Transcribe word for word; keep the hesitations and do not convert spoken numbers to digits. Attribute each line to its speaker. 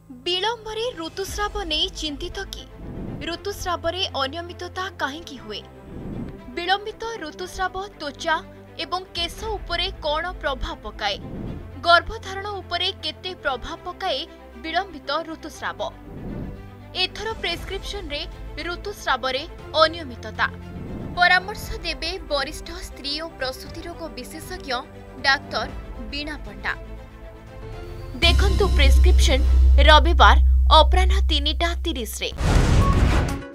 Speaker 1: विलंबरे ऋतुस्राव नहीं चिंतित कि ऋतुस्राव अनियमितता कहीं हुए। विलंबित ऋतुस्राव त्वचा एवं केश उपरे कौन प्रभाव पकाए, गर्भधारण उपरे केते प्रभाव पकाए विलंबित ऋतुस्राव। एथर प्रेस्क्रिप्शन रे ऋतुस्राव रे अनियमितता परामर्श देबे वरिष्ठ स्त्री और प्रसूति रोग विशेषज्ञ डाक्टर वीणा पंडा। देखंतु प्रेस्क्रिप्शन रविवार अपराह्न तीन टा तीस रे।